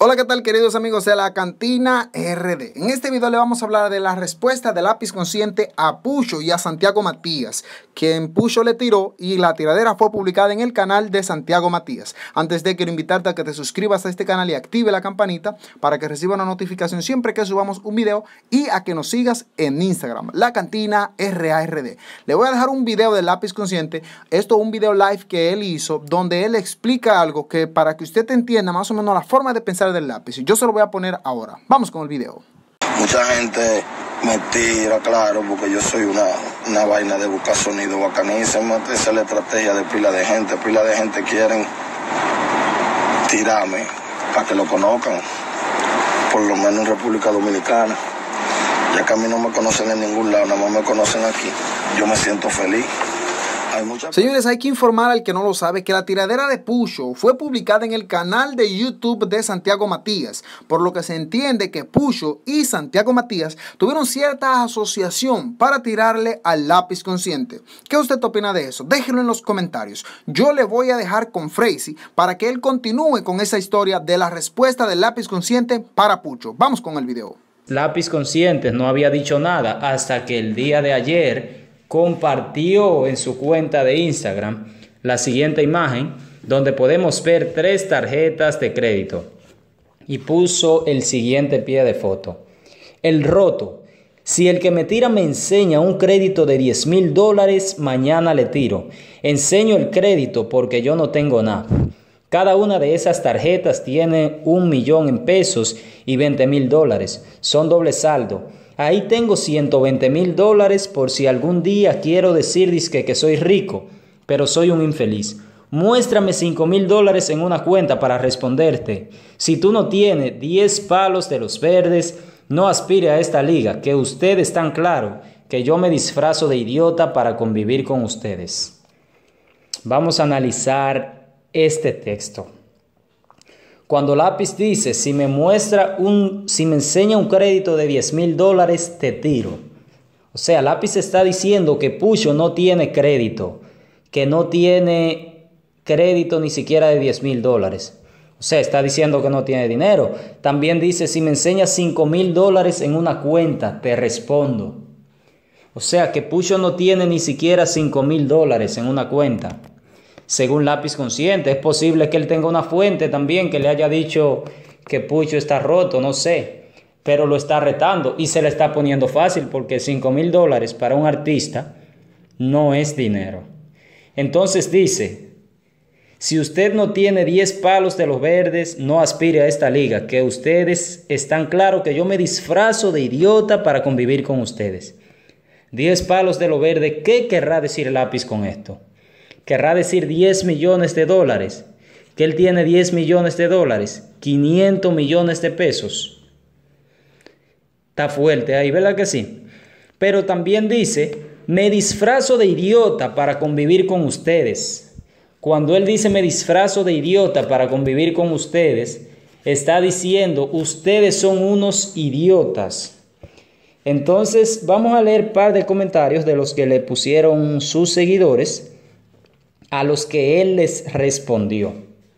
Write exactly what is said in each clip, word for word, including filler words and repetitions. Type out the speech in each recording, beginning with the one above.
Hola, ¿qué tal, queridos amigos de la Cantina R D? En este video le vamos a hablar de la respuesta de Lápiz Consciente a Pucho y a Santiago Matías, quien Pucho le tiró y la tiradera fue publicada en el canal de Santiago Matías. Antes de quiero invitarte a que te suscribas a este canal y active la campanita para que reciba una notificación siempre que subamos un video y a que nos sigas en Instagram, la Cantina R A R D. Le voy a dejar un video de Lápiz Consciente, esto es un video live que él hizo donde él explica algo que para que usted entienda más o menos la forma de pensar del lápiz. Yo se lo voy a poner ahora. Vamos con el video. Mucha gente me tira, claro, porque yo soy una, una vaina de buscar sonido bacanísima. Esa es la estrategia de pila de gente. Pila de gente quieren tirarme para que lo conozcan, por lo menos en República Dominicana. Ya que a mí no me conocen en ningún lado, nada más me conocen aquí. Yo me siento feliz. Hay mucha... Señores, hay que informar al que no lo sabe que la tiradera de Pucho fue publicada en el canal de YouTube de Santiago Matías, por lo que se entiende que Pucho y Santiago Matías tuvieron cierta asociación para tirarle al Lápiz Consciente. ¿Qué usted opina de eso? Déjenlo en los comentarios. Yo le voy a dejar con Freisy para que él continúe con esa historia de la respuesta del Lápiz Consciente para Pucho. Vamos con el video. Lápiz Consciente no había dicho nada hasta que el día de ayer compartió en su cuenta de Instagram la siguiente imagen donde podemos ver tres tarjetas de crédito y puso el siguiente pie de foto: el roto. Si el que me tira me enseña un crédito de diez mil dólares, mañana le tiro. Enseño el crédito porque yo no tengo nada. Cada una de esas tarjetas tiene un millón en pesos y veinte mil dólares. Son doble saldo. Ahí tengo ciento veinte mil dólares por si algún día quiero decir dizque que soy rico, pero soy un infeliz. Muéstrame cinco mil dólares en una cuenta para responderte. Si tú no tienes diez palos de los verdes, no aspire a esta liga, que ustedes tan claro que yo me disfrazo de idiota para convivir con ustedes. Vamos a analizar este texto. Cuando Lápiz dice, si me muestra un, si me enseña un crédito de diez mil dólares, te tiro. O sea, Lápiz está diciendo que Pucho no tiene crédito, que no tiene crédito ni siquiera de diez mil dólares. O sea, está diciendo que no tiene dinero. También dice, si me enseña cinco mil dólares en una cuenta, te respondo. O sea, que Pucho no tiene ni siquiera cinco mil dólares en una cuenta. Según Lápiz Consciente, es posible que él tenga una fuente también que le haya dicho que Pucho está roto, no sé, pero lo está retando y se le está poniendo fácil porque cinco mil dólares para un artista no es dinero. Entonces dice, si usted no tiene diez palos de los verdes, no aspire a esta liga, que ustedes están claros que yo me disfrazo de idiota para convivir con ustedes. diez palos de lo verde, ¿qué querrá decir Lápiz con esto? Querrá decir diez millones de dólares, que él tiene diez millones de dólares, quinientos millones de pesos. Está fuerte ahí, ¿verdad que sí? Pero también dice, me disfrazo de idiota para convivir con ustedes. Cuando él dice me disfrazo de idiota para convivir con ustedes, está diciendo, ustedes son unos idiotas. Entonces, vamos a leer un par de comentarios de los que le pusieron sus seguidores, a los que él les respondió.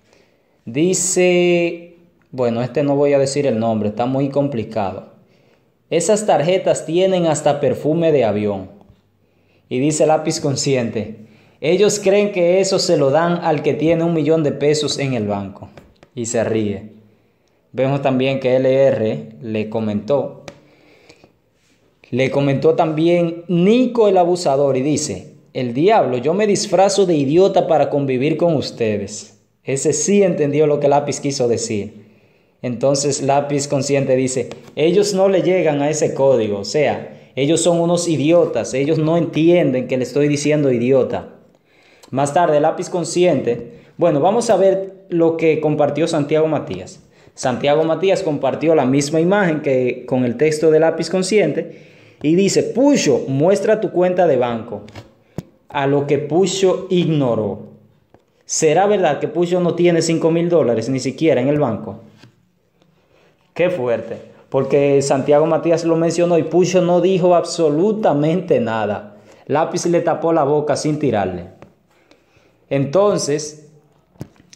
Dice, bueno, este no voy a decir el nombre, está muy complicado. Esas tarjetas tienen hasta perfume de avión. Y dice Lápiz Consciente, ellos creen que eso se lo dan al que tiene un millón de pesos en el banco. Y se ríe. Vemos también que L R le comentó. Le comentó también Nico el abusador y dice, el diablo, yo me disfrazo de idiota para convivir con ustedes. Ese sí entendió lo que Lápiz quiso decir. Entonces Lápiz Consciente dice, ellos no le llegan a ese código. O sea, ellos son unos idiotas. Ellos no entienden que le estoy diciendo idiota. Más tarde, Lápiz Consciente. Bueno, vamos a ver lo que compartió Santiago Matías. Santiago Matías compartió la misma imagen que con el texto de Lápiz Consciente. Y dice, Pucho, muestra tu cuenta de banco. A lo que Pucho ignoró. ¿Será verdad que Pucho no tiene cinco mil dólares ni siquiera en el banco? Qué fuerte. Porque Santiago Matías lo mencionó y Pucho no dijo absolutamente nada. Lápiz le tapó la boca sin tirarle. Entonces,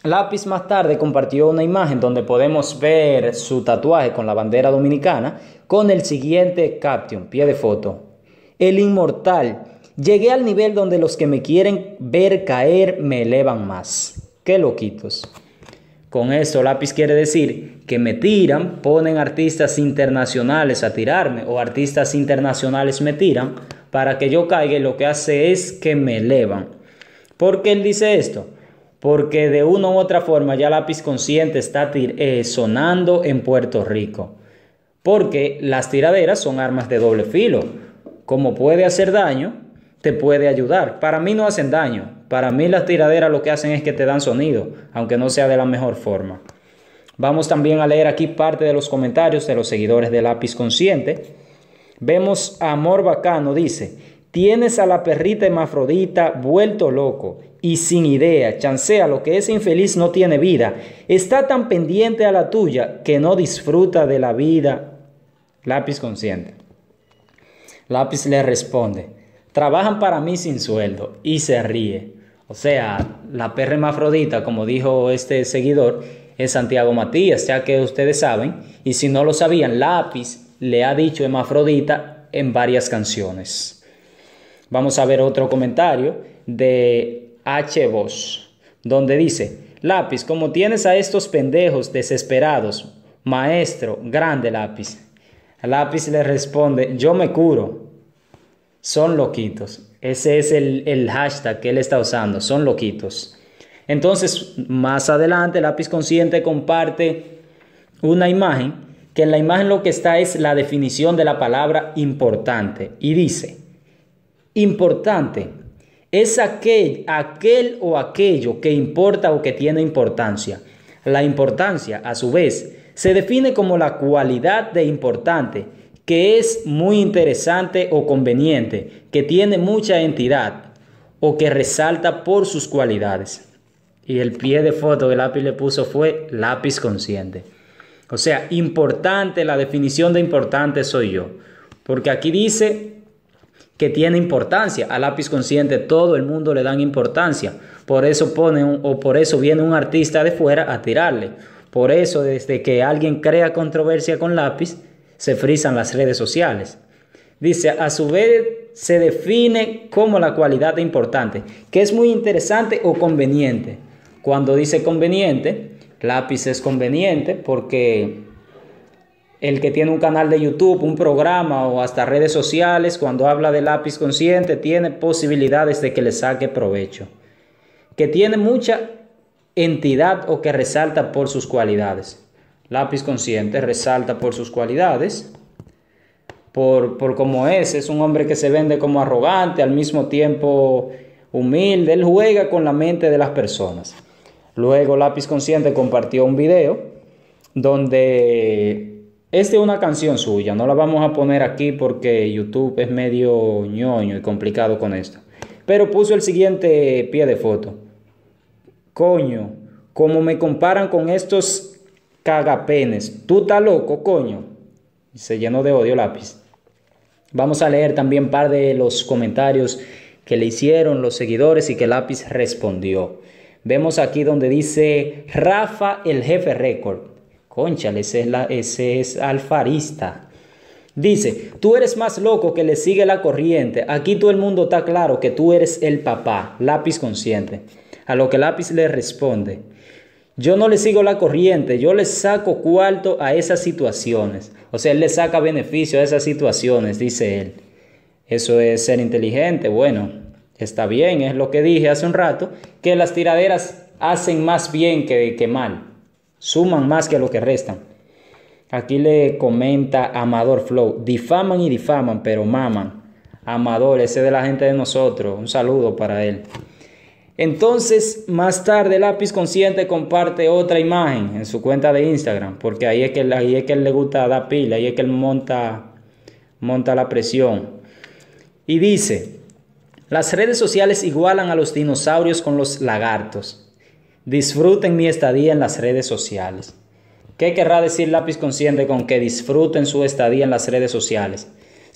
Lápiz más tarde compartió una imagen donde podemos ver su tatuaje con la bandera dominicana con el siguiente caption, pie de foto. El inmortal. Llegué al nivel donde los que me quieren ver caer me elevan más. ¡Qué loquitos! Con esto Lápiz quiere decir que me tiran, ponen artistas internacionales a tirarme o artistas internacionales me tiran para que yo caiga y lo que hace es que me elevan. ¿Por qué él dice esto? Porque de una u otra forma ya Lápiz Consciente está eh, sonando en Puerto Rico. Porque las tiraderas son armas de doble filo. Como puede hacer daño, te puede ayudar. Para mí no hacen daño. Para mí las tiraderas lo que hacen es que te dan sonido, aunque no sea de la mejor forma. Vamos también a leer aquí parte de los comentarios de los seguidores de Lápiz Consciente. Vemos a Amor Bacano, dice: tienes a la perrita hermafrodita vuelto loco y sin idea, chancea lo que ese infeliz no tiene vida. Está tan pendiente a la tuya que no disfruta de la vida. Lápiz Consciente. Lápiz le responde: trabajan para mí sin sueldo, y se ríe. O sea, la perra hermafrodita, como dijo este seguidor, es Santiago Matías, ya que ustedes saben, y si no lo sabían, Lápiz le ha dicho hermafrodita en varias canciones. Vamos a ver otro comentario de H. Bosch, donde dice: Lápiz, como tienes a estos pendejos desesperados, maestro, grande Lápiz. Lápiz le responde: yo me curo. Son loquitos. Ese es el, el hashtag que él está usando, son loquitos. Entonces, más adelante, Lápiz Consciente comparte una imagen, que en la imagen lo que está es la definición de la palabra importante. Y dice: importante es aquel, aquel o aquello que importa o que tiene importancia. La importancia, a su vez, se define como la cualidad de importante, que es muy interesante o conveniente, que tiene mucha entidad o que resalta por sus cualidades. Y el pie de foto que Lápiz le puso fue Lápiz Consciente. O sea, importante, la definición de importante soy yo. Porque aquí dice que tiene importancia. A Lápiz Consciente todo el mundo le dan importancia. Por eso pone un, o por eso viene un artista de fuera a tirarle. Por eso desde que alguien crea controversia con Lápiz, se frisan las redes sociales. Dice, a su vez se define como la cualidad de importante, que es muy interesante o conveniente. Cuando dice conveniente, Lápiz es conveniente porque el que tiene un canal de YouTube, un programa o hasta redes sociales, cuando habla de Lápiz Consciente, tiene posibilidades de que le saque provecho. Que tiene mucha entidad o que resalta por sus cualidades. Lápiz Consciente resalta por sus cualidades, por, por cómo es. Es un hombre que se vende como arrogante, al mismo tiempo humilde. Él juega con la mente de las personas. Luego Lápiz Consciente compartió un video donde esta es una canción suya. No la vamos a poner aquí porque YouTube es medio ñoño y complicado con esto. Pero puso el siguiente pie de foto. Coño, como me comparan con estos cagapenes. Tú estás loco, coño. Se llenó de odio Lápiz. Vamos a leer también un par de los comentarios que le hicieron los seguidores y que Lápiz respondió. Vemos aquí donde dice Rafa el jefe récord. Cónchale, ese es, la, ese es alfarista. Dice, tú eres más loco que le sigue la corriente. Aquí todo el mundo está claro que tú eres el papá. Lápiz Consciente. A lo que Lápiz le responde: yo no le sigo la corriente, yo le saco cuarto a esas situaciones. O sea, él le saca beneficio a esas situaciones, dice él. Eso es ser inteligente. Bueno, está bien, es lo que dije hace un rato, que las tiraderas hacen más bien que, que mal. Suman más que lo que restan. Aquí le comenta Amador Flow: difaman y difaman, pero maman. Amador, ese de la gente de nosotros. Un saludo para él. Entonces, más tarde, Lápiz Consciente comparte otra imagen en su cuenta de Instagram, porque ahí es que, ahí es que él le gusta dar pila, ahí es que él monta, monta la presión. Y dice, las redes sociales igualan a los dinosaurios con los lagartos. Disfruten mi estadía en las redes sociales. ¿Qué querrá decir Lápiz Consciente con que disfruten su estadía en las redes sociales?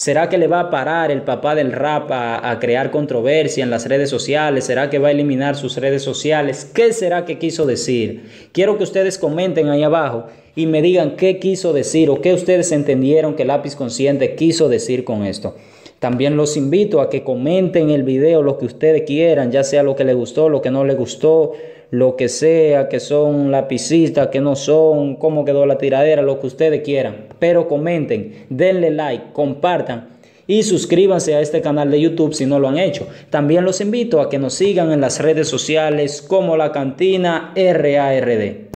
¿Será que le va a parar el papá del rap a, a crear controversia en las redes sociales? ¿Será que va a eliminar sus redes sociales? ¿Qué será que quiso decir? Quiero que ustedes comenten ahí abajo y me digan qué quiso decir o qué ustedes entendieron que Lápiz Consciente quiso decir con esto. También los invito a que comenten el video lo que ustedes quieran, ya sea lo que les gustó, lo que no les gustó, lo que sea, que son lapicistas, que no son, cómo quedó la tiradera, lo que ustedes quieran. Pero comenten, denle like, compartan y suscríbanse a este canal de YouTube si no lo han hecho. También los invito a que nos sigan en las redes sociales como La Cantina R A R D.